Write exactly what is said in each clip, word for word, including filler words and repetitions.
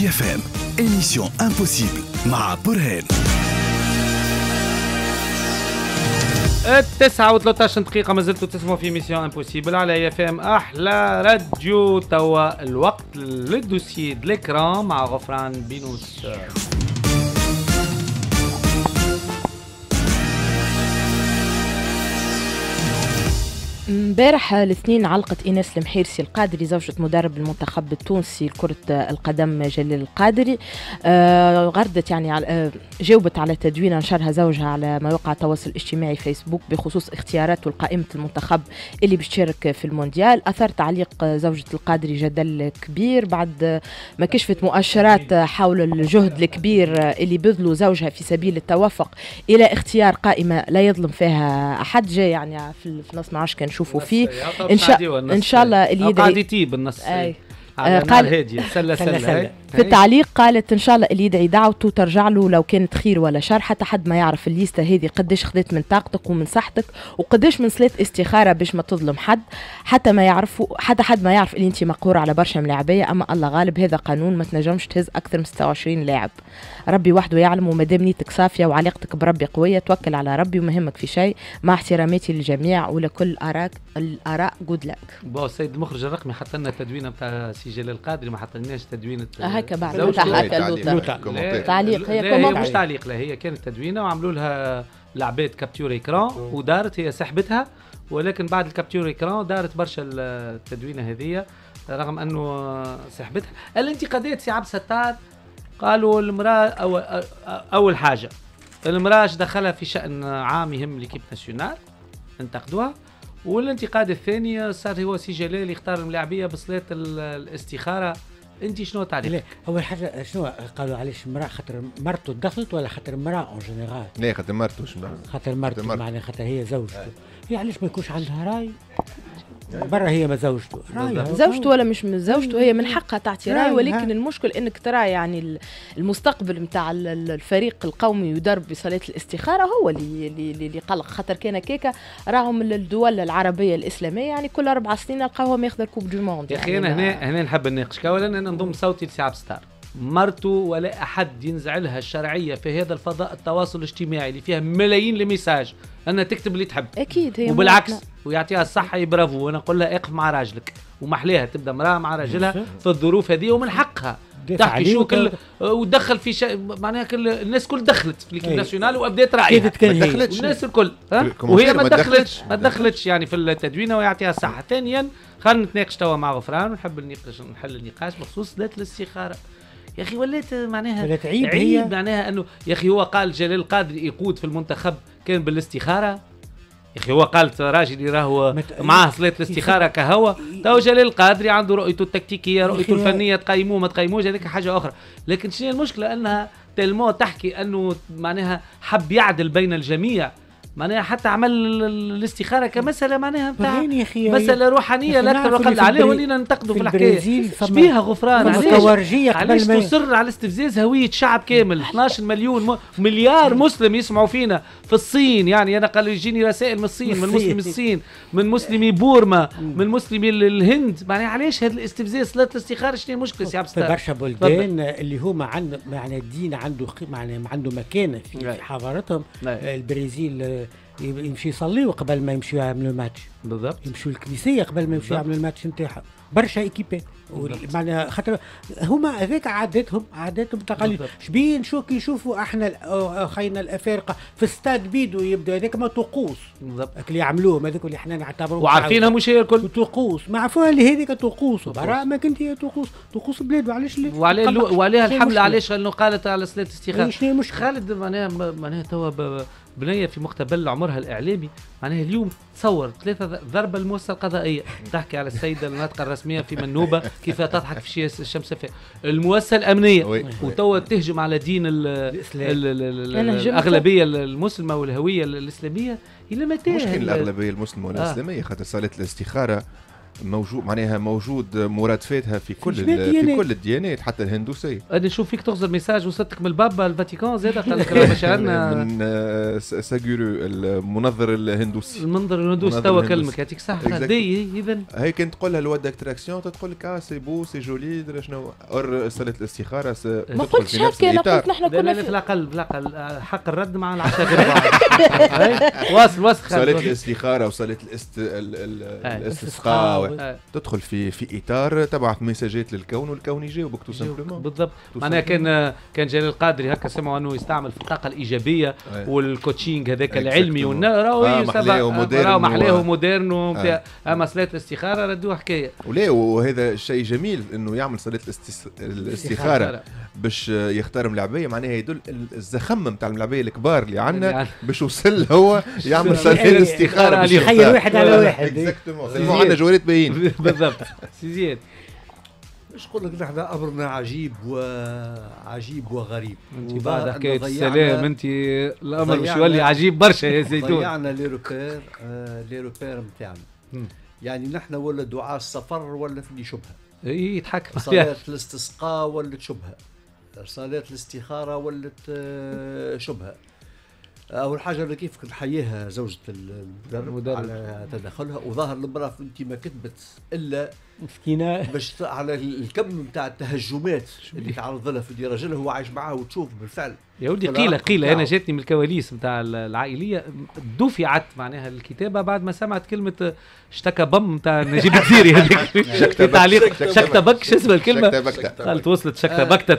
اي اف ام émission impossible مع برهان. التسعة وثلاثة عشر دقيقة ما زلتوا تسمعوا في ميسيون امبوسيبل على اي اف ام احلى راديو. توا الوقت للدوسيي د ليكران مع غفران بينوس. امبارح الاثنين علقت ايناس المحيرسي القادري زوجة مدرب المنتخب التونسي لكرة القدم جلال القادري، آه غردت يعني آه جاوبت على تدوين نشرها زوجها على مواقع التواصل الاجتماعي فيسبوك بخصوص اختياراته لقائمة المنتخب اللي بيشارك في المونديال. اثار تعليق زوجة القادري جدل كبير بعد ما كشفت مؤشرات حول الجهد الكبير اللي بذله زوجها في سبيل التوافق الى اختيار قائمة لا يظلم فيها احد. جاي يعني في نص معاش كان نشوفوا فيه ان شاء ان شاء الله اللي يدعي قاعد يطيب النص آه قال هاديه سله سله, سلة. في التعليق قالت ان شاء الله اللي يدعي دعوته ترجع له لو كانت خير ولا شر، حتى حد ما يعرف الليسته هذه قداش خذت من طاقتك ومن صحتك وقداش من صلاه استخاره باش ما تظلم حد، حتى ما يعرفوا حتى حد ما يعرف اللي انت مقهوره على برشا ملاعبيه. اما الله غالب هذا قانون ما تنجمش تهز اكثر من ستة وعشرين لاعب. ربي وحده يعلم، وما دام نيتك صافيه وعلاقتك بربي قويه توكل على ربي وما يهمك في شيء. مع احتراماتي للجميع ولكل اراك الاراء جود لك. بو السيد المخرج الرقمي حط لنا التدوينه نتاع سي جلال القادري، ما حطلناش تدوينه هكا بعد تعليق. هي مش تعليق، لا هي كانت تدوينه وعملوا لها لعبات كابتور ايكران ودارت، هي سحبتها ولكن بعد الكابتور ايكران دارت برشا التدوينه هذه رغم انه سحبتها. الانتقادات سي عبد الستار قالوا المراه أول, اول حاجه المراه دخلها في شان عام يهم ليكيب ناسيونال انتقدوها، والانتقاد الثاني صار هو سي جلال يختار الملاعبيه بصلاه الاستخاره. انت شنو تعليق؟ اول حاجه شنو قالوا علاش المراه؟ خاطر مرته دخلت ولا خاطر المراه اون جينيرال؟ لا خاطر مرته. شنو خاطر مرته معناها خاطر هي زوجته. هي علاش ما يكونش عندها راي برا؟ هي ما زوجته زوجته ولا مش من زوجته، هي من حقها تعطي راي، ولكن المشكل انك ترى يعني المستقبل نتاع الفريق القومي يدرب بصلاه الاستخاره هو اللي اللي اللي قلق. خاطر كان كيكا راهم الدول العربيه الاسلاميه يعني كل اربع سنين نلقاوهم ياخذ الكوب دو موند. يا اخي انا هنا هنا نحب نناقشك. اولا انا نضم صوتي لسي عبد الستار، مرته ولا احد ينزع لها الشرعيه في هذا الفضاء التواصل الاجتماعي اللي فيها ملايين الميساج انها تكتب اللي تحب اكيد هي وبالعكس ويعطيها الصحه برافو. وانا نقول لها اقف مع راجلك ومحليها تبدا مراه مع راجلها في الظروف هذه ومن حقها تحكي شو كل ودخل في شيء معناها كل الناس كل دخلت في ليكيب ناسيونال وابدات رايها الناس الكل وهي ما دخلتش ما دخلتش يعني في التدوينه ويعطيها الصحه. ثانيا خلينا نتناقش توا مع غفران ونحب نناقش نحل النقاش بخصوص ذات الاستخاره. يا اخي ولات معناها ولات عيب, عيب معناها انه يا اخي هو قال جلال القادري يقود في المنتخب كان بالاستخاره. يا اخي هو قال راجل راهو معاه صلاه الاستخاره كهوى. تو جلال القادري عنده رؤيته التكتيكيه رؤيته الفنيه تقيموه ما تقيموش هذيك حاجه اخرى. لكن شنو المشكله انها تلمو تحكي انه معناها حب يعدل بين الجميع، معناها حتى عمل الاستخاره كمساله معناها بتاع مساله روحانيه لا اكثر وقل عليه. ولينا ننتقدوا في, في الحكايه شبيها غفران علاش تصر على استفزاز هويه شعب كامل. اثناش مليون م... مليار مسلم يسمعوا فينا في الصين. يعني انا قال يجيني رسائل من الصين من مسلمي الصين من مسلمي بورما من مسلمي الهند. معناها علاش هذا الاستفزاز صلاه الاستخاره شنو المشكله سي عبد الستار؟ برشا بلدان اللي هما عندهم يعني الدين عنده معناها عنده مكانه في حضارتهم. البرازيل يمشي يصليوا قبل ما يمشوا يعملوا الماتش بالضبط، يمشوا الكنيسيه قبل ما يمشوا يعملوا الماتش نتاعهم. برشا ايكيبي معناها خاطر هما هذاك عاداتهم عاداتهم تقاليد. شبين شو كي يشوفوا احنا اخينا الافارقه في استاد بيدو يبدو هذاك ما طقوس بالضبط اللي يعملوهم هذوك اللي احنا نعتبروهم وعارفينها مش هي الكل طقوس ما عرفوها اللي هذيك طقوس برا ما كنت هي طقوس طقوس بلاد. وعلاش وعليه وعليها الحمله علاش انه قالت على صلاه الاستخاره. خالد معناها معناها توا بنية في مقتبل عمرها الإعلامي معناها اليوم تصور ثلاثة ضربة المؤسسة القضائية تحكي على السيدة الناطقة الرسمية في منوبة كيف تضحك في الشمسفة المؤسسة الأمنية وتوا تهجم على دين ال ال ال الأغلبية المسلمة والهوية الإسلامية. إلى متى مشكلة الأغلبية المسلمة والإسلامية؟ خاطر صلاة الاستخارة موجود معناها موجود مرادفاتها في كل في كل الديانات حتى الهندوسيه. انا نشوف فيك تغزر ميساج وصلتك من البابا الفاتيكان زاد قال لك مش عندنا من ساجورو المنظر الهندوسي. المنظر الهندوسي توا كلمك يعطيك الصحه. هذه اذا هي كنت تقول لها لوا داكتراكسيون تقول لك اه سي بو سي جولي درا شنو اور صلاه الاستخاره ما قلتش هكا. انا قلت نحن كنا في الاقل في الاقل حق الرد مع العشاء. واصل واصل صلاه الاستخاره وصلاه الاستسقاء تدخل في في اطار تبعت ميساجات للكون والكون يجاوبك تو سامبلومون. بالضبط. معناها كان كان جلال القادري هكا سمعوا انه يستعمل في الطاقه الايجابيه والكوتشينج هذاك العلمي والراوي راهو محلاه ومودرن ومتاع. اما صلاه الاستخاره ردوه حكايه. ولا وهذا شيء جميل انه يعمل صلاه الاستخاره باش يختار ملعبيه. معناها يدل الزخم نتاع الملعبيه الكبار اللي عندنا باش يوصل هو يعمل صلاه الاستخاره باش يخير واحد على واحد. اكزاكتومون عندنا جوارات باين. بالضبط. سي زياد باش نقول لك نحن امرنا عجيب وعجيب وغريب. انت بعد حكايه السلام انت الامر باش يولي عجيب برشا يا زيتون. ضيعنا لي روبير آه لي روبير نتاعنا. يعني نحن ولا دعاء السفر ولا في شبهه. اي يتحكم صلاه الاستسقاء ولت شبهه. صلاه الاستخاره ولت شبهه. اول حاجه اللي كيف نحييها زوجة المدرب على تدخلها. وظاهر المراه انت ما كتبت الا مسكينه باش على الكم نتاع التهجمات اللي تعرض لها في راجلها هو عايش معها وتشوف بالفعل. يا ولدي قيله قيله انا جاتني من الكواليس نتاع العائليه دفعت معناها الكتابه بعد ما سمعت كلمه اشتكى بم نتاع نجيب الديري هذيك في تعليق شكت بك شو اسمها الكلمه قالت وصلت شكت بكته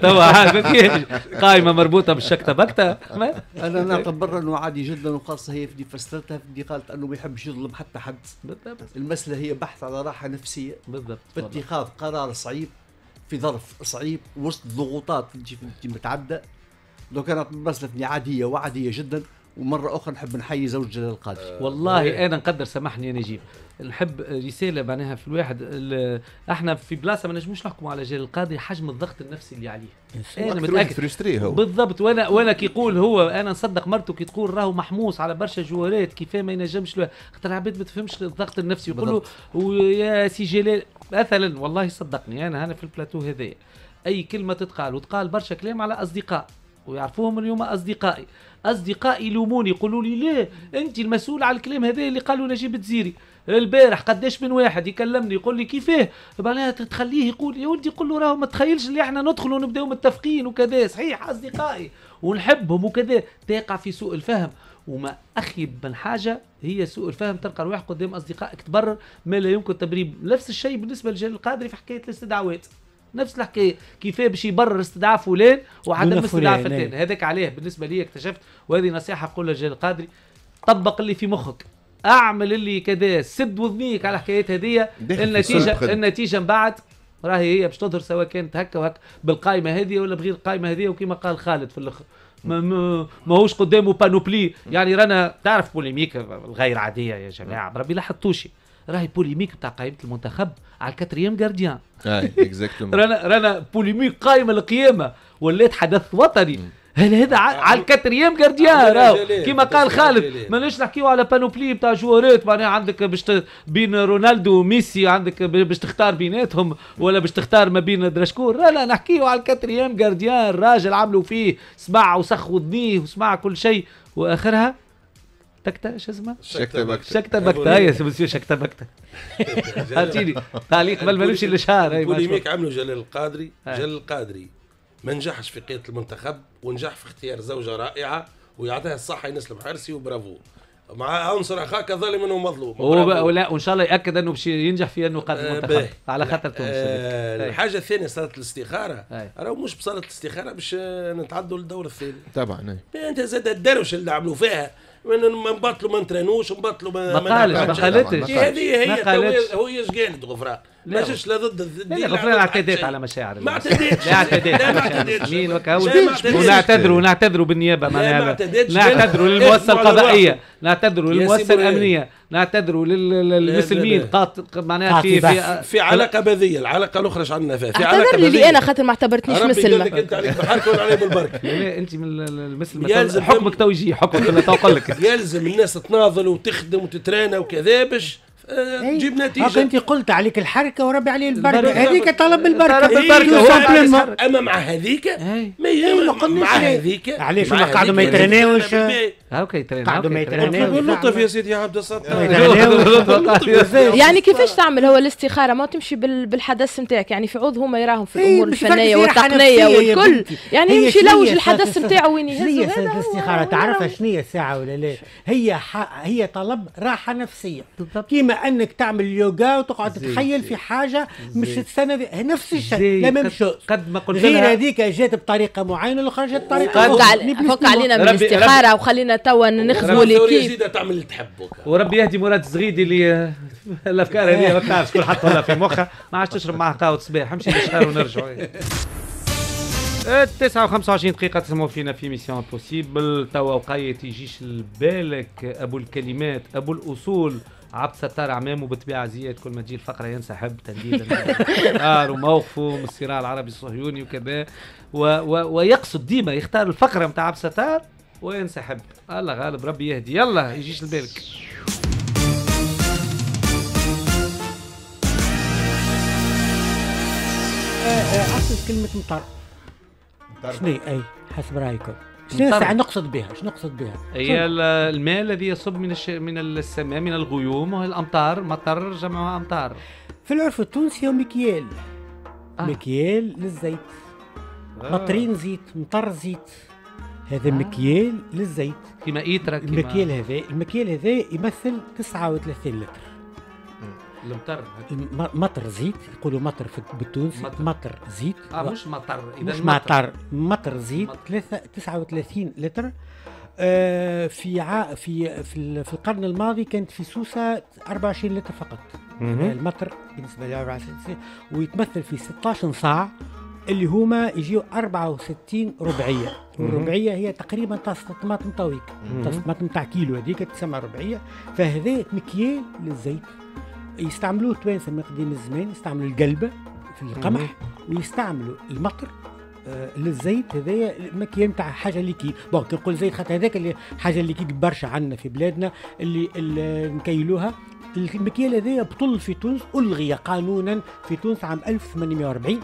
توا قائمه مربوطه بالشكت بكته. انا نعتبر انه عادي جدا وخاصه هي في فسرتها في قالت انه ما يحبش يظلم حتى حد. بالضبط. المساله هي بحث على راحه نفسيه بالضبط في اتخاذ قرار صعيب في ظرف صعيب وسط ضغوطات متعدده. لو كانت مسألة عادية وعادية جدا. ومرة أخرى نحب نحيي زوج جلال القادري. أه والله أنا نقدر سامحني يا نجيب نحب رسالة معناها في الواحد. احنا في بلاصة ما نجموش نحكموا على جلال القادري حجم الضغط النفسي اللي عليه. أنا متأكد بالضبط. وأنا وأنا كي يقول هو أنا نصدق مرته كي تقول راهو محموس على برشا جوارات كيف ما ينجمش له خاطر العباد ما تفهمش الضغط النفسي. يقول له ويا سي جلال مثلا والله صدقني أنا هنا في البلاتو هذايا أي كلمة تتقال وتقال برشا كلام على أصدقاء ويعرفوهم اليوم أصدقائي. أصدقائي يلوموني يقولوا لي ليه أنت المسؤول على الكلام هذا اللي قالوا نجيب الدزيري البارح. قداش من واحد يكلمني يقول لي كيفاه معناها تخليه يقول يا ولدي قول له راهو ما تخيلش اللي احنا ندخلوا ونبداو متفقين وكذا. صحيح أصدقائي ونحبهم وكذا تقع في سوء الفهم. وما أخيب من حاجة هي سوء الفهم تلقى روحك قدام أصدقائك تبرر ما لا يمكن تبرير. نفس الشيء بالنسبة لجلال القادري في حكاية الاستدعاوات. نفس الحكايه كيفاه باش يبرر استدعاء فلان وعدم استدعاء فلان. هذاك عليه بالنسبه لي اكتشفت وهذه نصيحه نقولها لجلال القادري طبق اللي في مخك اعمل اللي كذا سد وذنيك على الحكايات هذه. النتيجه النتيجه من بعد راهي هي باش تظهر سواء كانت هكا وهكا بالقائمه هذه ولا بغير القائمه هذه. وكما قال خالد في الاخر ما ماهوش قدامه بانوبلي. يعني رانا تعرف بوليميك الغير عاديه يا جماعه بربي لاحظتوش راهي بوليميك بتاع قائمه المنتخب على الكاتريام جارديان. اي اكزاكتومون. رانا رانا بوليميك قائمه القيامه ولات حدث وطني. هل هذا على الكاتريام جارديان راهو كما قال خالد ماناش نحكيو على بانوبلي بتاع جوارات معناها عندك باش بين رونالدو وميسي عندك باش تختار بيناتهم ولا باش تختار ما بين درشكور. لا لا نحكيو على الكاتريام جارديان راجل عملوا فيه سمع وسخ وذنيه وسمع كل شيء واخرها تكتا شو اسمها؟ شكتا بكتا. شكتا بكتا هي مسيو شكتا بكتا. هاتيلي تعليق بل ما نمشي للشهر. بوليميك عملوا جلال القادري. جلال القادري ما نجحش في قيادة المنتخب ونجح في اختيار زوجة رائعة ويعطيها الصحة ينس المحرسي وبرافو. مع عنصر اخاك ظالم انه مظلوم. ولا وان شاء الله ياكد انه باش ينجح في انه قاد المنتخب على خاطر تونس. آه الحاجه الثانيه صلاه الاستخاره. راهو مش بصلاه الاستخاره باش نتعدوا للدور الثاني. طبعا انت زاد الدروش اللي عملوا فيها ما نبطلوا ما نترينوش نبطلوا ما ما قالش ما قالتش. هذه هي هو ايش قالت غفران ما جاش لا ضد الدين. غفران اعتدت على مشاعر ما اعتدتش. لا اعتدت على مشاعر ونعتذروا ونعتذروا بالنيابه معناها نعتذروا للمؤسسه القضائيه نعتذروا للمؤسسه الامنيه نعتذروا للمسلمين معناها في في في علاقه بذيه. العلاقه الاخرى عندنا فيها في علاقه بذيه. انا خاطر ما اعتبرتنيش مسلمه. انت عليك بحركه ولا عليه بالبركه. لا انت من المسلمه حكمك تو يجي حكمك تو اقول لك يلزم الناس تناضل وتخدم وتترانى وكذا باش أه تجيب نتيجه. انت قلت عليك الحركه وربي عليه البركه، هذيك طلب البركه. بالبركه اما مع هذيك مع هذيك علاش هما قاعدوا ما يترناوش؟ هاكا يترناو قاعدوا ما يترناوش. اللطف يا سيدي عبد الستار. يعني كيفاش تعمل هو الاستخاره؟ ما تمشي بالحدث نتاعك، يعني في عوض هما يراهم في الامور الفنيه والتقنيه والكل، يعني يمشي يلوج الحدث نتاعو وين يهز. هذا الاستخاره تعرفها شنو هي الساعه ولا لا؟ هي هي طلب راحه نفسيه، كيما انك تعمل يوغا وتقعد تتخيل في حاجه مش السنه نفس الشيء. لا ميم قد ما قلت غير هذيك جات بطريقه معينه والاخرى جات بطريقه اخرى. فك علينا من الاستخاره وخلينا توا نخدموا ليكيب. زيد تعمل اللي تحبه. وربي يهدي مراد الزغيدي اللي الافكار هذه ما تعرفش شكون حطها لها في مخها، ما عادش تشرب معها قهوه صباح. امشي للشهر ونرجعوا. التسعة وخمسة وعشرين دقيقة تسمعوا فينا في ميسيون امبوسيبل. توا وقاية يجيش لبالك أبو الكلمات أبو الأصول عبد ستار عمامه بطبيعة زياد، كل ما تجي الفقرة ينسحب تنديدا آه وموقفه من الصراع العربي الصهيوني وكذا، ويقصد ديما يختار الفقرة متاع عبد ستار وينسحب. الله غالب ربي يهدي. يلا يجيش لبالك. أصل كلمة مطر شنو اي حسب رايكم؟ شنو ساعة نقصد بها؟ شنو نقصد بها؟ هي الماء الذي يصب من الش... من السماء من الغيوم، وهي الامطار. مطر جمعها امطار. في العرف التونسي مكيال. آه. مكيال للزيت. آه. مطرين زيت، مطر زيت. هذا آه. مكيال للزيت. كيما ايترا كيما المكيال هذا، المكيال هذا يمثل تسعة وثلاثين لتر. المطر مطر زيت، يقولوا مطر بالتونسي مطر. مطر زيت اه مش مطر. اذا مش مطر، مطر زيت ثلاثة تسعة وثلاثين لتر. آه في ع... في في, في القرن الماضي كانت في سوسه أربعة وعشرين لتر فقط. المطر بالنسبه ل أربعة وعشرين ويتمثل في ستة عشر صاع اللي هما يجيو أربعة وستين ربعيه. والربعيه هي تقريبا طاسه طماطم طويك، طاسه طماطم تاع كيلو هذيك تسمى ربعيه. فهذا مكيال للزيت يستعملوه التوانسه من قديم الزمان، يستعملوا القلبه في القمح ويستعملوا المطر آه للزيت. هذايا المكيال نتاع حاجه ليكيد. بون كي نقول زيت خاطر هذاك اللي حاجه ليكيد برشا عندنا في بلادنا اللي, اللي نكيلوها. المكيال هذايا بطل في تونس، الغي قانونا في تونس عام ألف وثمانمائة وأربعين.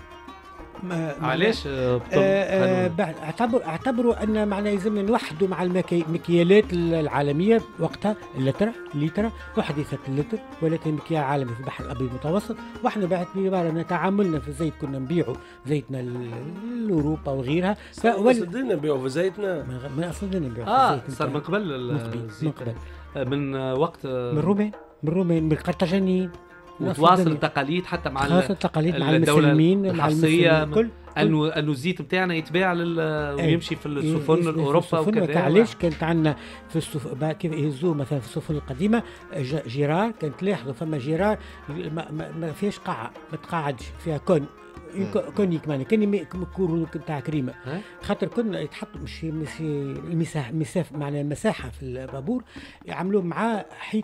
علاش بطل؟ آه آه اعتبروا اعتبروا ان معناه لازمنا نوحدوا مع المكيالات العالميه وقتها. اللتر اللتر وحديثه اللتر ولكن مكيال عالمي في البحر الابيض المتوسط. واحنا بعد باعتبارنا تعاملنا في الزيت كنا نبيعوا زيتنا لاوروبا وغيرها. فصدقنا نبيعوا في زيتنا، ما اصلا نبيعوا اه في صار من قبل من قبل من وقت من الرومان من الرومان من القرطاجانيين. وتواصل التقاليد حتى مع التقاليد مع المسلمين مع المسلمين انه انه الزيت بتاعنا يتباع لل ويمشي في السفن الاوروبا وكذا. علاش كانت عندنا في السف... كيف يهزوه مثلا في السفن القديمه جيرار، كانت تلاحظوا فما جيرار ما, ما, ما فيهاش قاعه، ما تقعدش فيها كون كونيك معناها كان كورو نتاع كريمه. خاطر كنا يتحطوا مش مش المساحه مسافه معناها المساحه في البابور يعملوا معاه حيط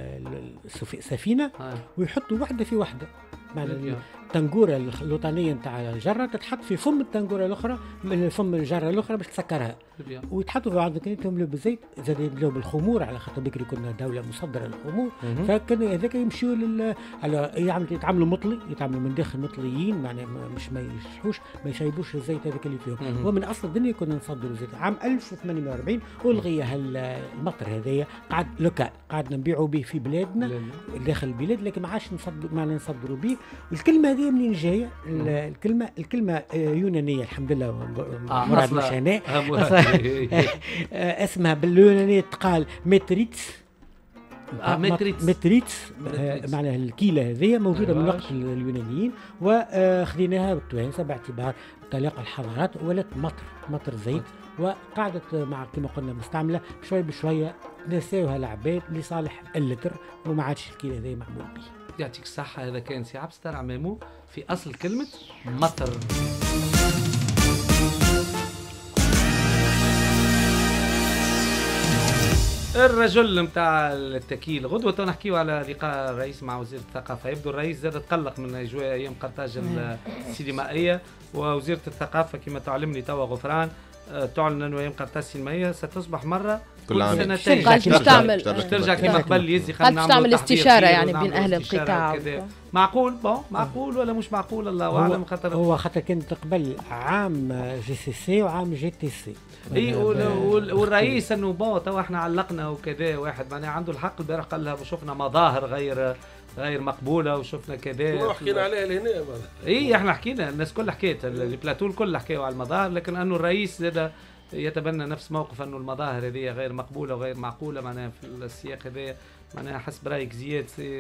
السفينه ويحطوا وحده في وحده. معناها التنقوره الوطنيه نتاع الجره تتحط في فم التنقوره الاخرى من فم الجره الاخرى باش تسكرها، ويتحطوا في بعض كان يملوا بالزيت. زاد يملوا بالخمور على خاطر بكري كنا دوله مصدره للخمور. فكان هذاك يمشيوا لل على يعملوا يتعاملوا مطلي، يتعاملوا من داخل مطليين معناها مش ما يشحوش ما يشيبوش الزيت هذاك اللي فيهم. ومن اصل الدنيا كنا نصدروا زيت. عام ألف وثمانمائة وأربعين والغي المطر هذايا قعد لوكال قعدنا نبيعوا به في بلادنا داخل البلاد، لكن ما عادش نصدر معنا نصدروا به. الكلمه هذه منين جايه؟ الكلمه الكلمه يونانيه الحمد لله. مراد مش هنا اسمها باليونانيه تقال متريتس. آه متريتس متريتس معناها الكيله هذه موجوده من وقت اليونانيين وخذيناها بالتوانسه باعتبار تلاقى الحضارات ولات مطر مطر زيت، وقعدت مع كما قلنا مستعمله شوي بشويه نساوها العباد لصالح اللتر وما عادش الكيله هذه معمول به. يعطيك الصحة. هذا كان سي عبد الستار عمامو في أصل كلمة مطر. الرجل متاع التكيل غدوة نحكيو على لقاء الرئيس مع وزير الثقافة. يبدو الرئيس زاد تقلق من أجواء أيام قرطاج السينمائية، ووزيرة الثقافة كما تعلمني توا غفران تعلن انه يبقى التاسي المائيه ستصبح مره كل عام سنتين. قالت باش تعمل باش ترجع كما قبل يزي خلينا نعملوا تعمل استشاره يعني بين اهل القطاع. معقول بون معقول ولا مش معقول الله اعلم. خاطر هو خاطر كانت قبل عام جي سي سي وعام جي تي سي. اي والرئيس انه بون تو احنا علقنا وكذا واحد معناها عنده الحق. البارح قال لها شفنا مظاهر غير غير مقبوله وشفنا كذا وحكينا عليها لهنا. اي احنا حكينا الناس كلها حكيت البلاتو الكل حكيوا على المظاهر. لكن انه الرئيس زاد يتبنى نفس موقف انه المظاهر هذه غير مقبوله وغير معقوله معناها في السياق هذا. معناها حسب رايك زياد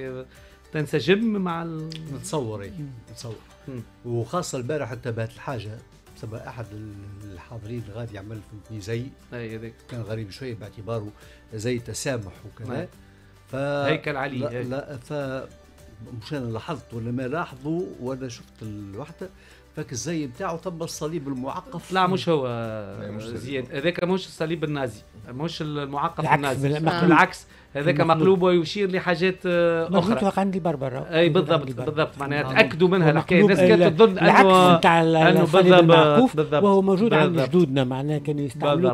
تنسجم مع ال... نتصور اي نتصور. وخاصه البارح انتبهت الحاجه بسبب احد الحاضرين غادي يعمل في زي اي هذيك كان غريب شويه باعتباره زي تسامح وكذا. ف هيكل علي لا, لا ف مش انا لاحظت ولا ما لاحظوا وانا شفت الوحده فك الزي بتاعه ثم الصليب المعقف. لا مش هو مش زياد هذاك مش الصليب النازي مش المعقف النازي بالعكس هذاك مقلوب ويشير لحاجات اخرى. مقلوب عند البربره. اي بالضبط بالضبط معناها تاكدوا منها الحكايه. الناس كانت تظن انه العكس نتاع الصليب المعقوف وهو موجود عند جدودنا معناها كانوا يستعملوه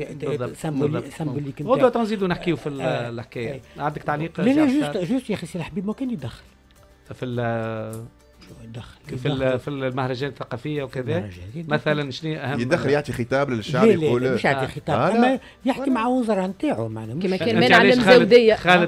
كسمبوليك. غدوه نزيدوا نحكيو في الحكايه. عندك تعليق؟ لا لا جوست جوست يا اخي سي الحبيب ما كان يدخل في ال يدخل في في المهرجان الثقافيه وكذا مثلا شنو اهم يدخل يعطي خطاب للشعب يقول مش يعطي خطاب آه اما يحكي مع وزراء نتاعو معناها كما كان منع المزوديه خالد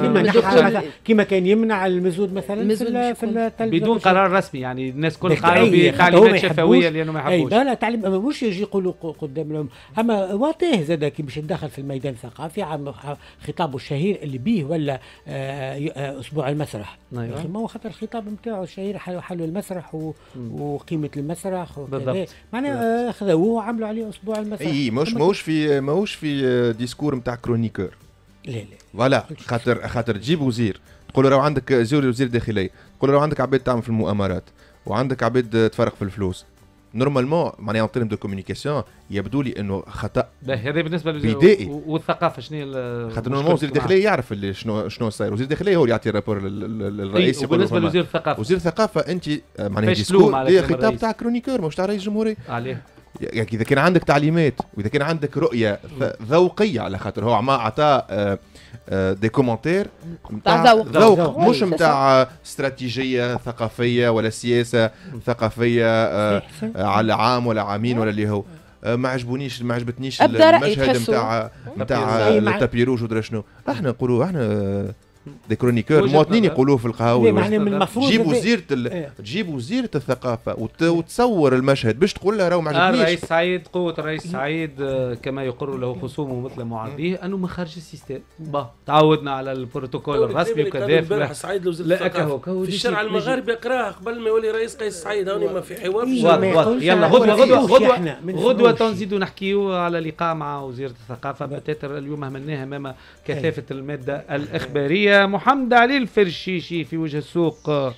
كما كما كان يمنع المزود مثلا في في التلفزيون بدون قرار رسمي يعني الناس كل قالوا بتعليمات شفويه لانه ما يحبوش. لا لا تعليم مش يجي يقولوا قدام لهم. اما واطيه زاد كي باش يتدخل في الميدان الثقافي عم خطابه الشهير اللي بيه ولا اسبوع المسرح. يا اخي ما هو خاطر الخطاب نتاعو الشهير حلو المسرح و... وقيمه المسرح وكذا معناها خذوه وعملوا عليه اسبوع المسرح. اي مش ماهوش في ماهوش في ديسكور نتاع كرونيكور. لا لا فوالا خاطر خاطر تجيب وزير تقول له راه عندك زير وزير داخليه تقول له راه عندك عباد تعمل في المؤامرات وعندك عباد تفرق في الفلوس. نورمالمون معناها ان تيرم دو كوميونيكاسيون يبدو لي انه خطا. هذا بالنسبه بدائي. والثقافه شنو خاطر نورمالمون وزير الداخليه يعرف اللي شنو شنو صاير. وزير الداخليه هو اللي يعطي الرابور للرئيس. بالنسبه لوزير الثقافه وزير الثقافه انت معناها ديسكور خطاب تاع كرونيكور مش تاع رئيس الجمهوريه عليه. يعني اذا كان عندك تعليمات واذا كان عندك رؤيه ذوقيه على خاطر هو ما عطى دي كومنتير نتاع ذوق, ذوق مش نتاع استراتيجيه ثقافيه ولا سياسه ثقافيه على عام ولا عامين ولا اللي هو ما عجبونيش ما عجبتنيش المشهد نتاع نتاع التابي روج ودرا شنو. احنا نقولوا احنا دي كرونيكور مواطنين يقولوه في القهاوي. جيبوا وزيره ال... جيبوا وزيره الثقافه وت... وتصور المشهد باش تقول لها راهو ما عجبنيش. الرئيس سعيد قوه الرئيس سعيد كما يقر له خصومه مثل معاديه انه ما خرج السيستم. با تعودنا على البروتوكول الرسمي وكذا. البارح سعيد لوزير الثقافه في الشارع المغاربي يقراه قبل ما يولي رئيس قيس سعيد. هوني ما في حوار. يلا غدوه غدوه غدوه غدوه تنزيدوا نحكيو على لقاء مع وزيره الثقافه. بتاتر اليوم همناها امام كثافه الماده الاخباريه. محمد علي الفرشيشي في وجه السوق.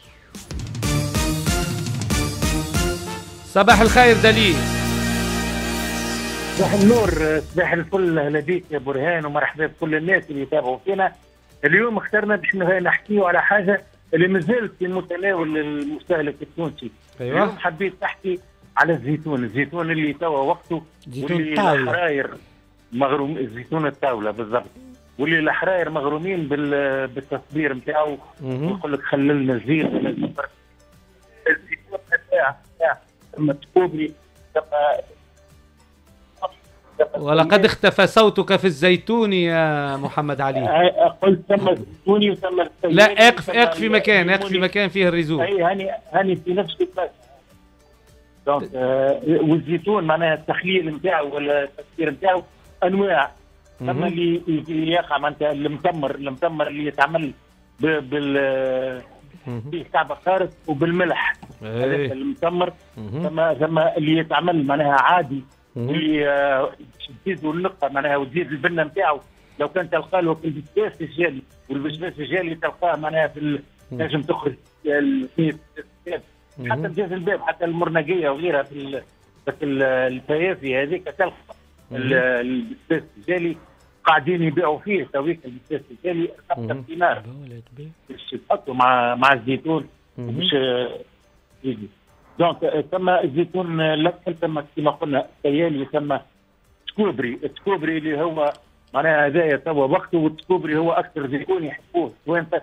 صباح الخير دليل. صباح النور صباح الفل لديك يا برهان ومرحبا بكل الناس اللي يتابعوا فينا. اليوم اخترنا باش نحكيو على حاجه اللي مازالت في متناول المستهلك التونسي. أيوة. اليوم حبيت نحكي على الزيتون الزيتون اللي توا وقته واللي الحراير مغروم. الزيتون الطاوله بالضبط واللي الحراير مغرومين بالتصدير نتاعو ويقول لك خللنا الزيت الزيتون نتاع ثم تكوبري ولقد اختفى صوتك في الزيتون يا محمد علي. قلت ثم الزيتوني وثم لا اقف اقف في مكان اقف في مكان فيه الريزو. اي هاني هاني في نفس البلاصه. دونك آه والزيتون معناها التخليل نتاعو ولا التصدير نتاعو انواع. ثم اللي يقع معناتها المتمر المتمر اللي يتعمل بال فيه كعب خارج وبالملح. هذا المتمر. ثم ثم اللي يتعمل معناها عادي واللي تزيد اللقه معناها وتزيد البنه نتاعو. لو كان تلقى له في البسباس الجالي والبسباس الجالي تلقاه معناها في تنجم تخرج حتى بجاز الباب حتى المرنقيه وغيرها في الفيافي هذيك تلقى البسباس الجالي قاعدين يبيعوا فيه تويك البسباس الجالي خمسة دينار باش تحطوا مع مع الزيتون باش يجي. دونك ثم الزيتون لكن ثم كما قلنا السيالي ثم تكوبري التكوبري اللي هو معناها هذايا توا وقته، والتكوبري هو اكثر زيتون يحبوه التوانسه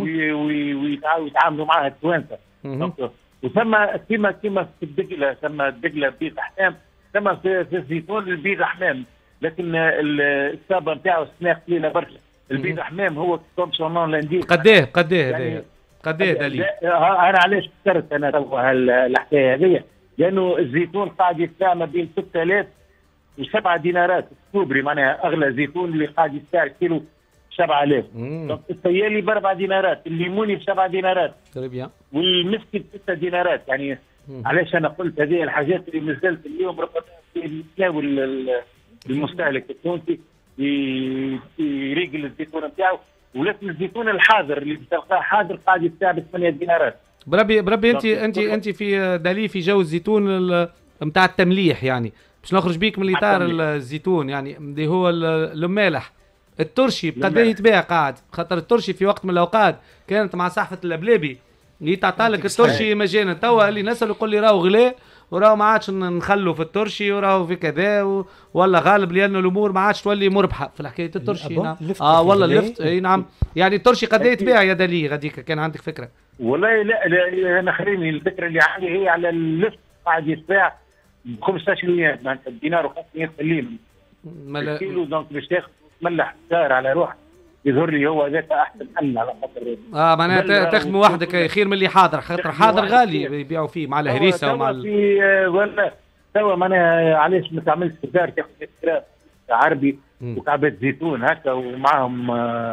ويتعاملوا معاه التوانسه. وثم كما كما في الدقله، ثم الدقله بيض حمام، ثم في, في الزيتون البيض حمام، لكن الصابه نتاعو سنه قليله برشا. البيض حمام هو كوم سون نون لانديك. قديه قديه هذايا قديه دليل؟ انا علاش اخترت انا توا الحكايه هذيا؟ لانه الزيتون قاعد يتباع ما بين ستة آلاف وسبعة دينارات الكوبري، معناها اغلى زيتون اللي قاعد يتباع كيلو سبعة آلاف. دونك السيالي باربع دينارات، الليموني بسبع دينارات، تري بيان، والمسكي بستة دينارات. يعني مم. علاش انا قلت هذه الحاجات اللي مازالت اليوم ربما يتناول المستهلك التونسي يريقل الزيتون نتاعو، ولكن الزيتون الحاضر اللي بتلقاه حاضر قاعد يتباع ب ثمانية دينارات. بربي بربي انت انت انت في دالي في جو الزيتون نتاع التمليح، يعني باش نخرج بيك من اطار الزيتون، يعني اللي هو المالح الترشي بقديه يتباع قاعد، خاطر الترشي في وقت من الاوقات كانت مع صحفه اللبلابي يتعطى لك الترشي مجانا. توا اللي نسال يقول لي راهو غلا وراهو ما عادش نخلوا في الترشي وراهو في كذا و... ولا غالب لانه الامور ما عادش تولي مربحه في حكايه الترشي. نعم. اه والله اللفت اي نعم. يعني الترشي قديه يتباع يا دالي غاديك؟ كان عندك فكره؟ والله لا, لا انا خليني الفكره اللي عندي هي على اللفت قاعد يتباع ب خمسطاش مية معناتها الدينار و500 مليم كيلو. دونك باش تاخذ تملح دار على روحك يظهر لي هو ذاك احسن حل على خاطر اه معناها تخدم وحدك خير من اللي حاضر، خاطر حاضر غالي يبيعوا فيه مع الهريسه ومع في ولا توا معناها علاش ما تعملش دار تاخذ كراب عربي وكعبات زيتون هكا ومعاهم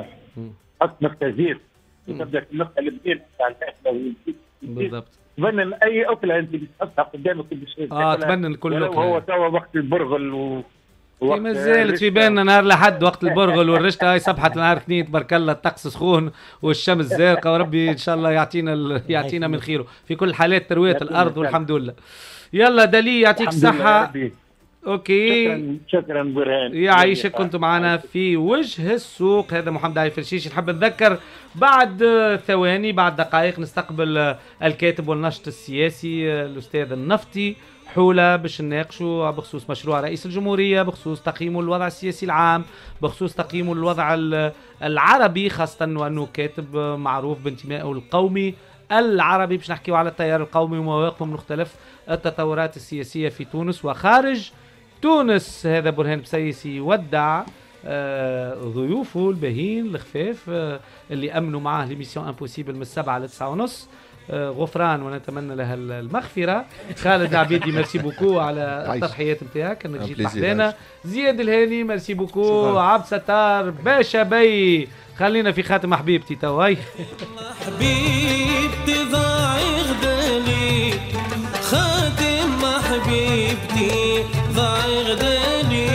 حط نقطه زيت وتبدا النقطه البديل تاع الاكله بالضبط. تبنن اي اكله انت بتحطها قدامك باش اه تبنن كل اكله. هو توا وقت البرغل و ما زالت في بالنا نهار لحد وقت البرغل والرشته هاي صبحت نهار اثنين تبارك الله، الطقس سخون والشمس زارقه، وربي ان شاء الله يعطينا ال... يعطينا من خيره في كل الحالات ترويه الارض والحمد لله. يلا دالي يعطيك الصحه. اوكي شكرا شكرا برهان يعيشك. كنتم معنا في وجه السوق، هذا محمد علي فرشيش. نحب نذكر بعد ثواني بعد دقائق نستقبل الكاتب والناشط السياسي الاستاذ النفطي حولة باش نناقشوا بخصوص مشروع رئيس الجمهورية، بخصوص تقييمه الوضع السياسي العام، بخصوص تقييمه الوضع العربي، خاصة وأنه كاتب معروف بانتمائه القومي العربي. باش نحكيوا على التيار القومي ومواقفه من مختلف التطورات السياسية في تونس وخارج تونس. هذا برهان بسيسي يودع آه ضيوفه الباهين الخفاف آه اللي أمنوا معاه لميسيون امبوسيبل من السبعة لتسعة ونص. آه غفران ونتمنى لها المغفرة. خالد العبيدي ميرسي بوكو على التضحيات نتاعك انك جيت بحذانا. زياد الهاني ميرسي بوكو. عبد ستار باشا بي خلينا في خاتم حبيبتي توي. حبيبتي ضاعي غدالي خاتم حبيبتي ضاعي غدالي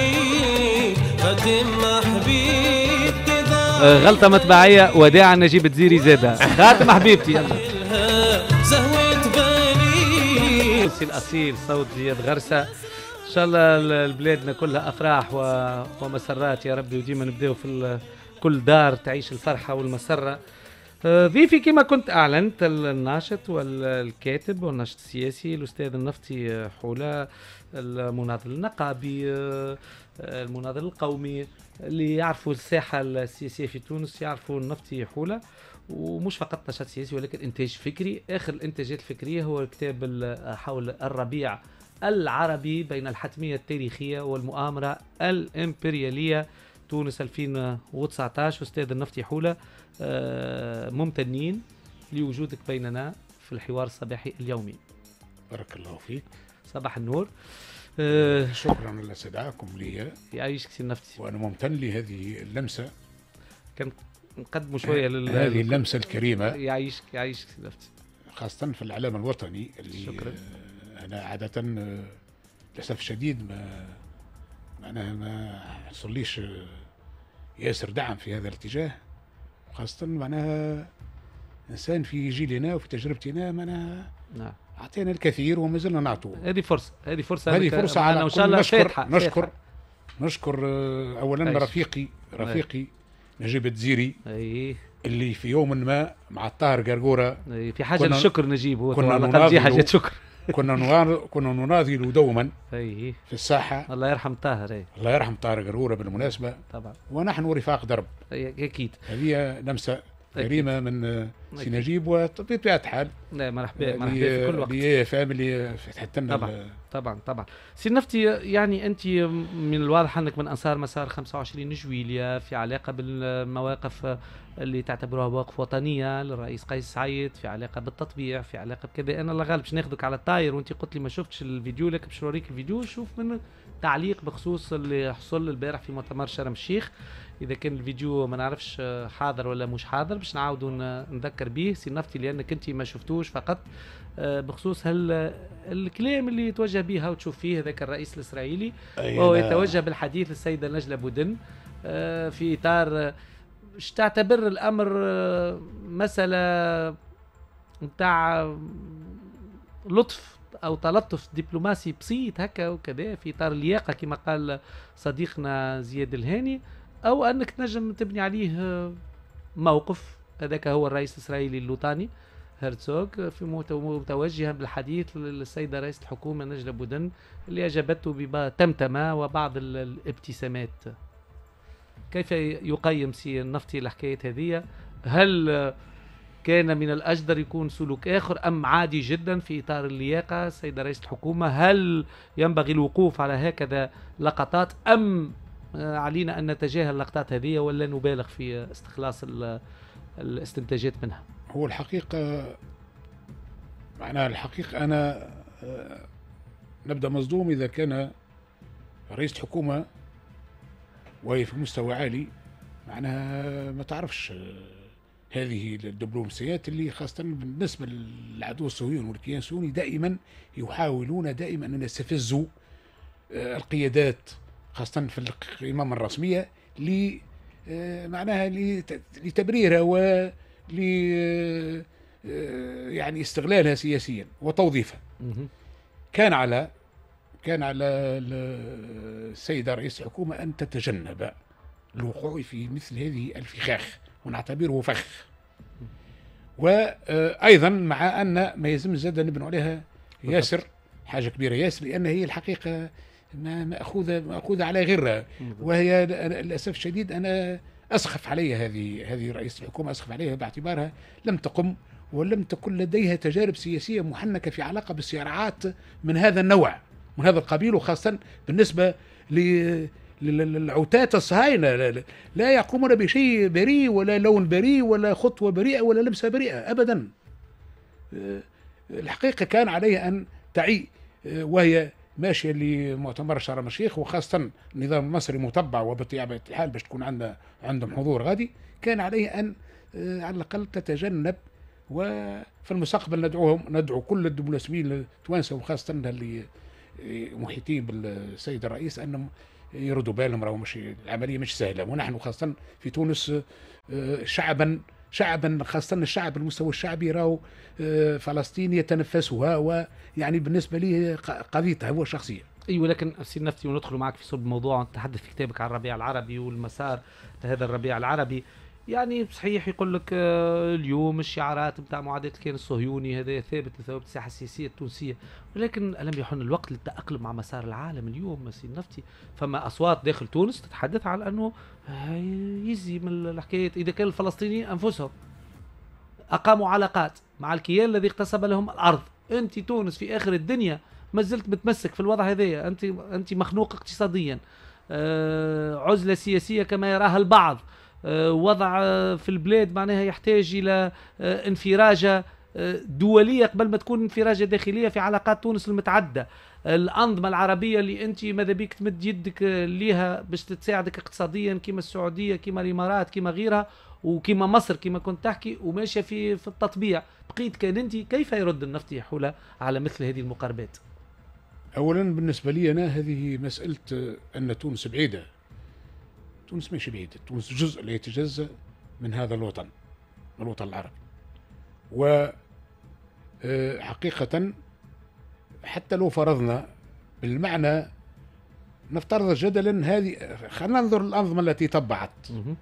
خاتم حبيبتي ضاعي. غلطة مطبعية وداعا نجيب تزيري زادة خاتم حبيبتي. يلا زهوت بالي الأصيل صوت زياد غرسة. إن شاء الله بلادنا كلها أفراح ومسرات يا ربي، وديما نبداو في كل دار تعيش الفرحة والمسرة. ضيفي كما كنت أعلنت الناشط والكاتب والناشط السياسي الأستاذ النفطي حولة، المناضل النقابي المناضل القومي. اللي يعرفوا الساحة السياسية في تونس يعرفوا النفطي حولة، ومش فقط نشاط سياسي ولكن إنتاج فكري. آخر الإنتاجات الفكرية هو كتاب حول الربيع العربي بين الحتمية التاريخية والمؤامرة الإمبريالية تونس ألفين وتسعة عشر. أستاذ النفطي حولة ممتنين لوجودك بيننا في الحوار الصباحي اليومي. بارك الله فيك. صباح النور. أه شكرا لاستدعائكم لي. يعيشك سي النفطي. وانا ممتن لهذه اللمسه. كان نقدموا شويه لل هذه اللمسه الكريمه. يعيشك يعيشك سي النفطي. خاصه في الاعلام الوطني اللي شكرا. انا عاده للاسف الشديد ما معناها ما حصليش ياسر دعم في هذا الاتجاه، خاصة معناها إنسان في جيلنا وفي تجربتنا معناها نعم أعطينا الكثير وما زلنا نعطوه. هذه فرصة هذه فرصة هذه فرصة على إن شاء الله. نشكر فاتحة. نشكر فاتحة. نشكر أولا أيش. رفيقي رفيقي نجيب التزيري أيه. اللي في يوم ما مع الطاهر قرقورة أيه. في حاجة للشكر نجيب هو كنا على الأقل دي حاجة شكر كنا نوار كنا نناضل دوما اي في الساحه. الله يرحم طاهر. اي الله يرحم طاهر قرورة بالمناسبه طبعا. ونحن رفاق درب. اي اكيد. هذه لمسه كريمه من سي نجيب وبطبيعه الحال. لا مرحبا مرحبا في كل وقت. لي فاميلي فتحت لنا طبعا طبعا طبعا. سي النفتي يعني انت من الواضح انك من انصار مسار خمسة وعشرين جويليا في علاقه بالمواقف اللي تعتبروها مواقف وطنيه للرئيس قيس سعيد، في علاقه بالتطبيع، في علاقه بكذا. انا الله غالب باش ناخذك على الطاير وانت قلت لي ما شفتش الفيديو، لك باش نوريك الفيديو شوف من تعليق بخصوص اللي حصل البارح في مؤتمر شرم الشيخ. اذا كان الفيديو ما نعرفش حاضر ولا مش حاضر باش نعاودوا نذكر به سي النفتي لانك انت ما شفتوش فقط بخصوص هل الكلام اللي يتوجه به وتشوف فيه هذاك الرئيس الاسرائيلي وهو يتوجه بالحديث للسيده نجلة بودن في اطار اش تعتبر الامر مساله نتاع لطف او تلطف دبلوماسي بسيط هكا وكذا في اطار اللياقه كما قال صديقنا زياد الهاني، او انك تنجم تبني عليه موقف هذاك هو الرئيس الاسرائيلي اللوطاني هرتزوغ في متوجها بالحديث للسيده رئيسه الحكومه نجلة بودن اللي اجابته بتمتمه وبعض الابتسامات. كيف يقيم سي النفتي الحكايه هذه؟ هل كان من الأجدر يكون سلوك آخر أم عادي جدا في إطار اللياقة السيدة رئيسة الحكومة؟ هل ينبغي الوقوف على هكذا لقطات أم علينا أن نتجاهل اللقطات هذه ولا نبالغ في استخلاص الاستنتاجات منها؟ هو الحقيقة معناها الحقيقة أنا نبدأ مصدوم إذا كان رئيس الحكومة وهي في مستوى عالي معناها ما تعرفش هذه الدبلوماسيات اللي خاصة بالنسبة للعدو الصهيوني والكيان الصهيوني دائما يحاولون دائما أن يستفزوا القيادات خاصة في القمم الرسمية ل معناها لتبريرها و يعني استغلالها سياسيا وتوظيفها. كان على كان على السيدة رئيس الحكومة أن تتجنب الوقوع في مثل هذه الفخاخ ونعتبره فخ. وأيضا مع أن ما يلزم زاد نبنوا عليها ياسر حاجة كبيرة ياسر لأن هي الحقيقة مأخوذة مأخوذة على غيرها، وهي للأسف الشديد أنا أسخف عليها هذه هذه رئيس الحكومة أسخف عليها باعتبارها لم تقم ولم تكن لديها تجارب سياسية محنكة في علاقة بالصراعات من هذا النوع من هذا القبيل، وخاصة بالنسبة ل العتاة الصهاينة لا يقومون بشيء بريء ولا لون بريء ولا خطوة بريئة ولا لمسة بريئة أبدا. الحقيقة كان عليها أن تعي وهي ماشية لمؤتمر شرم الشيخ، وخاصة النظام المصري متبع وبطبيعة الحال باش تكون عندنا عندهم حضور غادي، كان عليها أن على الأقل تتجنب، وفي المستقبل ندعوهم ندعو كل الدبلوماسيين التوانسة وخاصة اللي محيطين بالسيد الرئيس أنهم يردوا بالهم، راهو مش العمليه مش سهله، ونحن خاصه في تونس شعبا شعبا خاصه الشعب المستوى الشعبي راهو فلسطين يتنفسها، ويعني بالنسبه لي قضيتها هو شخصيه. ايوه لكن سي النفتي وندخل معك في صلب الموضوع، تحدث في كتابك عن الربيع العربي والمسار لهذا الربيع العربي. يعني صحيح يقول لك اليوم الشعارات نتاع معاداه الكيان الصهيوني هذا ثابت لثوابت الساحه السياسيه التونسيه، ولكن الم يحن الوقت للتاقلم مع مسار العالم اليوم سي النفتي؟ فما اصوات داخل تونس تتحدث على انه يزي من الحكايه اذا كان الفلسطينيين انفسهم اقاموا علاقات مع الكيان الذي اغتصب لهم الارض. انت تونس في اخر الدنيا ما زلت متمسك في الوضع هذا، انت انت مخنوق اقتصاديا، عزله سياسيه كما يراها البعض، وضع في البلاد معناها يحتاج إلى انفراجة دولية قبل ما تكون انفراجة داخلية في علاقات تونس المتعدة. الأنظمة العربية اللي أنت ماذا بيك تمد يدك ليها باش تساعدك اقتصاديا كما السعودية كما الإمارات كما غيرها وكما مصر كما كنت تحكي وماشية في في التطبيع، بقيت كان أنت كيف يرد النفتي حول على مثل هذه المقاربات؟ أولا بالنسبة لي أنا هذه مسألة أن تونس بعيدة، تونس ماشي بعيدة، تونس جزء لا يتجزأ من هذا الوطن الوطن العربي. وحقيقة حتى لو فرضنا بالمعنى نفترض جدلا هذه، خلينا ننظر الأنظمة التي طبعت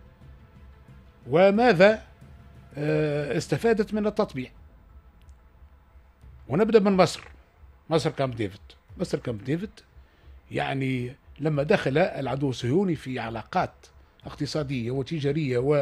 وماذا استفادت من التطبيع، ونبدأ من مصر. مصر كامب ديفيد. مصر كامب ديفيد يعني لما دخل العدو الصهيوني في علاقات اقتصادية وتجارية و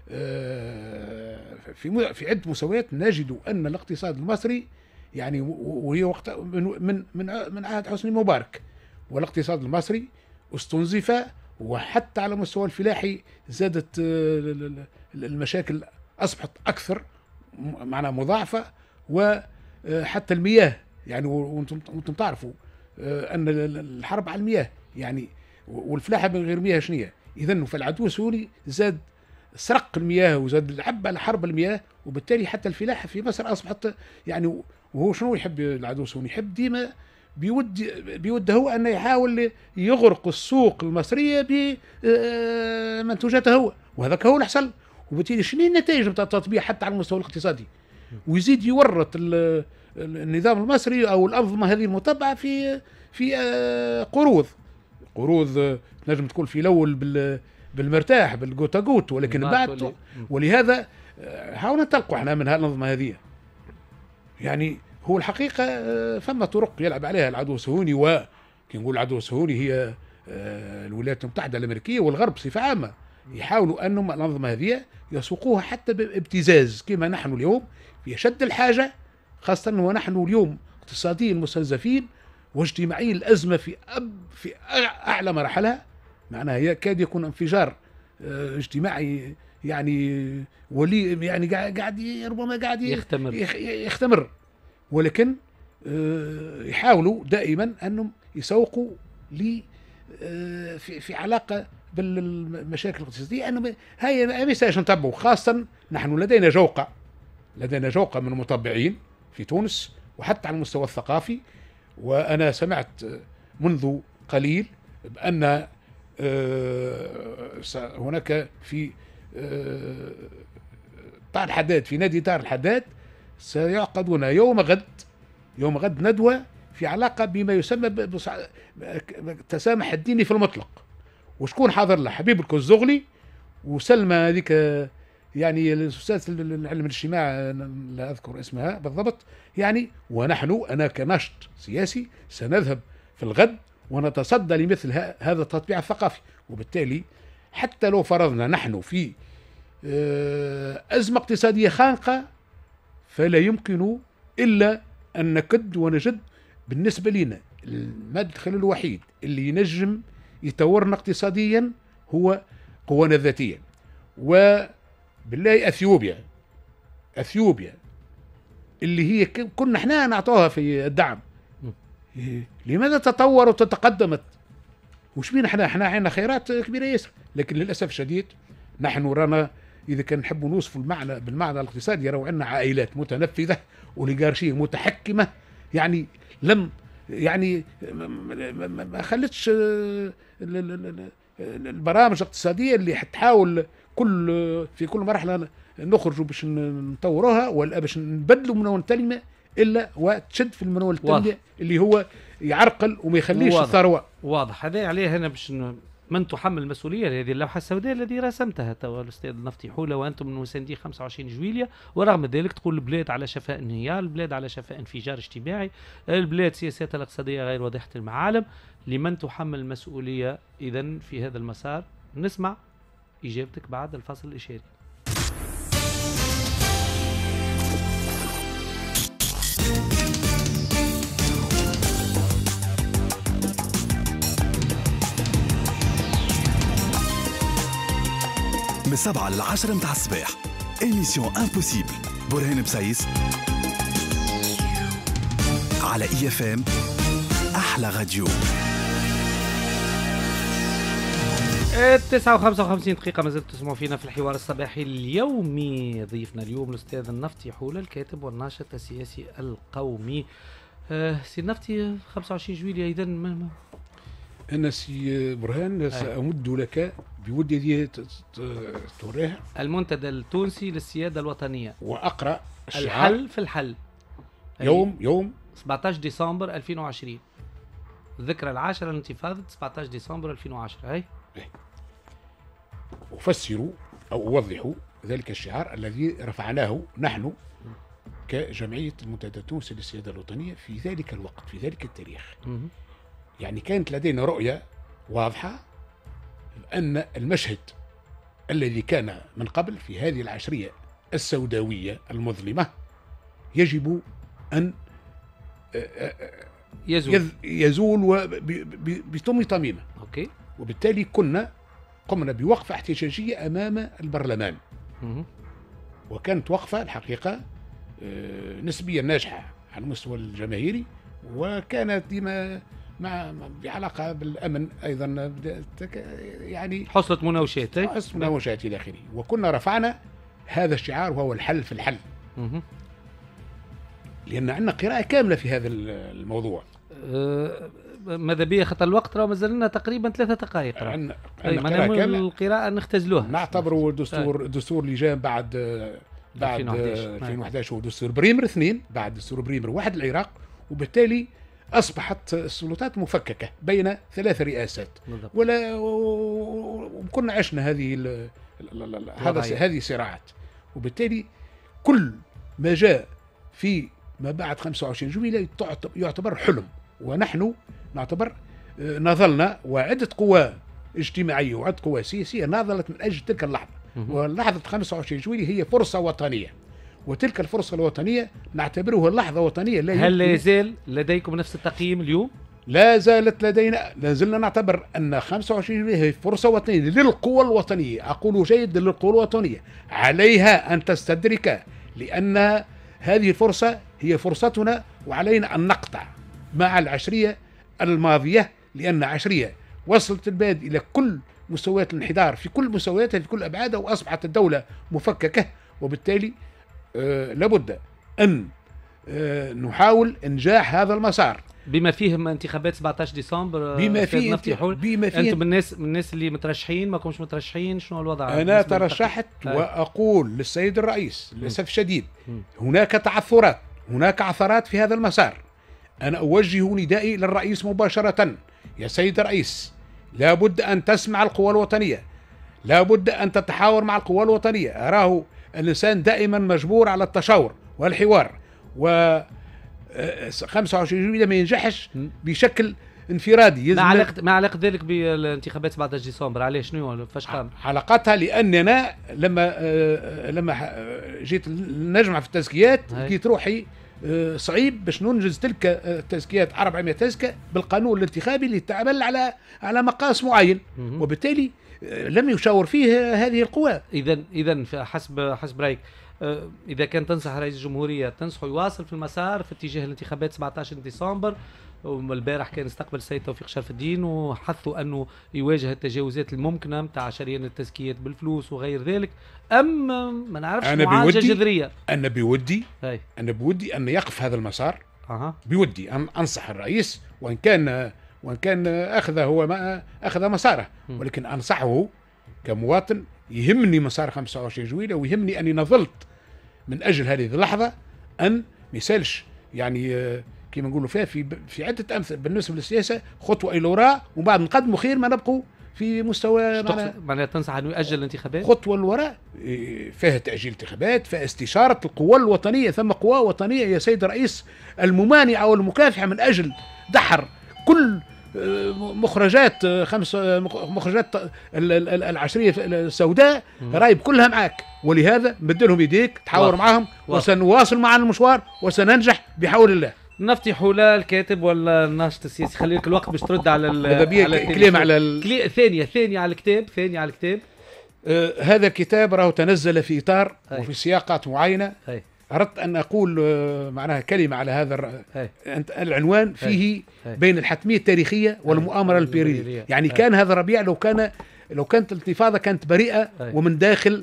في في عدة مستويات، نجد أن الاقتصاد المصري يعني وهي وقت من من من عهد حسني مبارك، والاقتصاد المصري استنزف، وحتى على مستوى الفلاحي زادت المشاكل، أصبحت أكثر معناها مضاعفة، وحتى المياه يعني وانتم تعرفوا أن الحرب على المياه يعني والفلاحة من غير مياه شنية. إذن فالعدو الصهيوني زاد سرق المياه وزاد العب على حرب المياه، وبالتالي حتى الفلاحة في مصر أصبحت يعني. وهو شنو يحب العدو الصهيوني؟ يحب ديما بيود بيود هو أنه يحاول يغرق السوق المصرية بمنتوجاته هو، وهذاك هو اللي حصل. وبالتالي شنو النتائج نتاع التطبيع حتى على المستوى الاقتصادي؟ ويزيد يورط النظام المصري أو الأنظمة هذه المتبعة في في قروض قروض نجم تكون في الأول بال بالمرتاح بالجوتا جوت، ولكن بعد. ولهذا حاولنا نتلقوا احنا من هالأنظمة هذه. يعني هو الحقيقة فما طرق يلعب عليها العدو الصهيوني، وكي نقول العدو الصهيوني هي الولايات المتحدة الأمريكية والغرب بصفة عامة، يحاولوا أنهم الأنظمة هذه يسوقوها حتى بابتزاز كما نحن اليوم في أشد الحاجة، خاصة ونحن اليوم اقتصاديا مستنزفين واجتماعيا الأزمة في أب في أعلى مراحلها. معناها يكاد يكون انفجار اجتماعي يعني ولي يعني قاعد ربما قاعد يختمر يختمر ولكن يحاولوا دائما أنهم يسوقوا لي في في علاقة بالمشاكل الاقتصادية، أنه هاي ميساج نتبعوا. خاصة نحن لدينا جوقة لدينا جوقة من المطبعين في تونس وحتى على المستوى الثقافي. وأنا سمعت منذ قليل بأن هناك في دار الحداد في نادي دار الحداد سيعقدون يوم غد يوم غد ندوة في علاقة بما يسمى بالتسامح الديني في المطلق. وشكون حاضر له؟ حبيب الكزغلي وسلمى هذيك يعني الأستاذ العلم الاجتماع لا أذكر اسمها بالضبط يعني. ونحن أنا كناشط سياسي سنذهب في الغد ونتصدى لمثل هذا التطبيع الثقافي. وبالتالي حتى لو فرضنا نحن في أزمة اقتصادية خانقة فلا يمكن إلا أن نكد ونجد. بالنسبة لنا المدخل الوحيد اللي ينجم يطورنا اقتصاديا هو قوانا الذاتية. وبالله أثيوبيا أثيوبيا اللي هي كنا احنا نعطوها في الدعم، لماذا تطورت وتقدمت؟ وش بينا احنا احنا عندنا خيرات كبيرة ياسر، لكن للأسف الشديد نحن رانا إذا كان نحبوا نوصفوا المعنى بالمعنى الاقتصادي يروا عندنا عائلات متنفذة أوليغارشية متحكمة يعني لم يعني ما خلتش البرامج الاقتصادية اللي حتحاول كل في كل مرحلة نخرجوا باش نطوروها ولا باش نبدلوا منوع التنمية إلا وتشد في المنوع التنمية اللي هو يعرقل وما يخليش الثروة. واضح. هذا عليه هنا باش من تحمل المسؤولية لهذه اللوحة السوداء الذي رسمتها توا الأستاذ النفطي حولة وأنتم من مساندي خمسة وعشرين جويلية، ورغم ذلك تقول البلاد على شفاء انهيار، البلاد على شفاء انفجار اجتماعي، البلاد سياساتها الاقتصادية غير واضحة المعالم. لمن تحمل المسؤولية إذن في هذا المسار؟ نسمع إجابتك بعد الفصل الإشاري. من سبعة للعشرة متاع الصباح إيميسيون امبوسيبل برهان بسايس على إي اف ام أحلى راديو. التسعة وخمسة وخمسين دقيقة ما زلت تسمعوا فينا في الحوار الصباحي اليومي. ضيفنا اليوم الأستاذ النفطي حولة الكاتب والناشط السياسي القومي. أه سي النفطي خمسة وعشرين جويلية إذن ما أنا سي برهان سأمد لك بودي هذه توريها المنتدى التونسي للسيادة الوطنية وأقرأ الحل في الحل يوم يوم سبعة عشر ديسمبر ألفين وعشرين الذكرى العاشرة لانتفاضة سبعة عشر ديسمبر ألفين وعشرة. هاي أفسر أو أوضح ذلك الشعار الذي رفعناه نحن كجمعية المنتدى التونسي للسيادة الوطنية في ذلك الوقت، في ذلك التاريخ. يعني كانت لدينا رؤية واضحة أن المشهد الذي كان من قبل في هذه العشرية السوداوية المظلمة يجب أن يزول, يزول بطم طميمة. أوكي. وبالتالي كنا قمنا بوقفة احتجاجية أمام البرلمان. مه. وكانت وقفة الحقيقة نسبيا ناجحة على المستوى الجماهيري، وكانت ديما مع بعلاقة بالأمن أيضا، يعني حصلت مناوشات حصلت مناوشات إلى آخره. وكنا رفعنا هذا الشعار وهو الحل في الحل. مه. لأن عندنا قراءة كاملة في هذا الموضوع. أه ماذا بيا خطى الوقت، راه مازال لنا تقريبا ثلاثة دقائق. عندنا قراءة كاملة، القراءة نختزلوها. نعتبروا دستور دستور لجان بعد بعد ألفين وأحد عشر ودستور بريمر اثنين، بعد دستور بريمر واحد العراق، وبالتالي أصبحت السلطات مفككة بين ثلاث رئاسات. بالضبط. ولا وكنا عشنا هذه هذا هذه الصراعات، وبالتالي كل ما جاء في ما بعد خمسة وعشرين جويلية يعتبر حلم، ونحن نعتبر ناضلنا، وعدة قوى اجتماعية وعدة قوى سياسية ناضلت من أجل تلك اللحظة. ولحظة خمسة وعشرين جويلية هي فرصة وطنية، وتلك الفرصة الوطنية نعتبرها لحظة وطنية. لا هل لا يزال لديكم نفس التقييم اليوم؟ لا زالت لدينا، لا زلنا نعتبر أن خمسة وعشرين جويلية هي فرصة وطنية للقوى الوطنية. أقول جيد للقوى الوطنية، عليها أن تستدرك، لأن هذه الفرصة هي فرصتنا، وعلينا أن نقطع مع العشرية الماضية، لأن عشرية وصلت البلاد إلى كل مستويات الانحدار في كل مستوياتها في كل أبعادها، وأصبحت الدولة مفككة. وبالتالي آه لابد أن آه نحاول إنجاح هذا المسار، بما فيهم انتخابات سبعة عشر ديسمبر. بما فيه بما فيه انتم الناس من الناس اللي مترشحين، ما كنتش مترشحين، شنو الوضع؟ انا ترشحت واقول للسيد الرئيس للاسف الشديد هناك تعثرات، هناك عثرات في هذا المسار. انا اوجه ندائي للرئيس مباشرة: يا سيد الرئيس، لابد ان تسمع القوى الوطنية، لابد ان تتحاور مع القوى الوطنية. اراه الانسان دائما مجبور على التشاور والحوار، و خمسة وعشرين جويلية ما ينجحش بشكل انفرادي. ما علاقة ما علاقة ذلك بالانتخابات سبعة عشر ديسمبر؟ علاش شنو فاش قام؟ علاقتها لاننا لما آه لما جيت نجمع في التزكيات لقيت روحي آه صعيب باش ننجز تلك التزكيات أربعمائة تزكية بالقانون الانتخابي اللي تعمل على على مقاس معين، وبالتالي آه لم يشاور فيه هذه القوى. اذا اذا حسب حسب رايك، إذا كان تنصح رئيس الجمهورية تنصحه يواصل في المسار في اتجاه الانتخابات سبعة عشر ديسمبر، والبارح كان استقبل السيد توفيق شرف الدين وحثوا أنه يواجه التجاوزات الممكنة متاع شريان التزكيات بالفلوس وغير ذلك، أم ما نعرفش معالجة جذرية؟ أنا بودي هاي. أنا بودي أن يقف هذا المسار. أه. بودي أن أنصح الرئيس، وإن كان وإن كان أخذ هو ما أخذ مساره، ولكن أنصحه كمواطن. يهمني مسار خمسة وعشرين جويلية، ويهمني أني نظلت من أجل هذه اللحظة أن ما يسالش، يعني كما نقولوا فيها في في عدة أمثلة بالنسبة للسياسة خطوة إلى وراء ومن بعد نقدموا خير ما نبقوا في مستوى. معناها تنصح أنه يؤجل الانتخابات؟ خطوة للوراء فيها تأجيل انتخابات، فيها استشارة القوى الوطنية. ثم قوى وطنية يا سيد الرئيس الممانعة والمكافحة من أجل دحر كل مخرجات خمس مخرجات العشرية السوداء، رايب كلها معك. ولهذا بدلهم يديك تحاور معهم، وسنواصل معنا المشوار وسننجح بحول الله. نفتح لا الكاتب ولا الناشط السياسي، خليك الوقت باش ترد على الكلام على ال... ثانية ثانية على الكتاب ثانية على الكتاب. آه هذا الكتاب راهو تنزل في إطار هاي. وفي سياقات معينة. هاي. أردت أن أقول معناها كلمة على هذا العنوان فيه هي. بين الحتمية التاريخية والمؤامرة الإمبريالية. يعني هي. كان هذا الربيع لو كان لو كانت الانتفاضة كانت بريئة هي. ومن داخل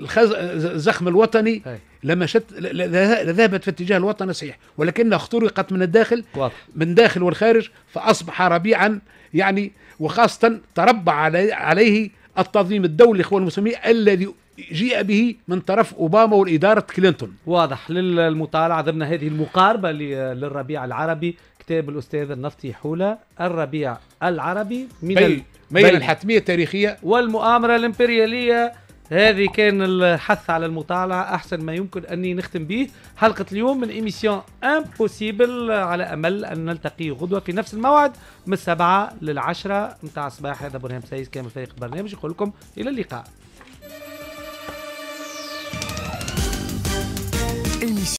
الزخم الوطني هي. لما شت لذهبت في اتجاه الوطن صحيح، ولكنها اخترقت من الداخل واضح. من داخل والخارج، فأصبح ربيعا يعني، وخاصة تربع علي عليه التنظيم الدولي الإخوان المسلمين الذي جيء به من طرف أوباما والإدارة كلينتون. واضح. للمطالعة ضمن هذه المقاربة للربيع العربي، كتاب الأستاذ النفطي حولة، الربيع العربي من بين, بين الحتمية التاريخية والمؤامرة الإمبريالية هذه كان الحث على المطالعة، أحسن ما يمكن أني نختم به حلقة اليوم من إيميسيون امبوسيبل، على أمل أن نلتقي غدوة في نفس الموعد من السبعة للعشرة متاع الصباح. هذا برهام سايس كامل فريق البرنامج يقول لكم إلى اللقاء.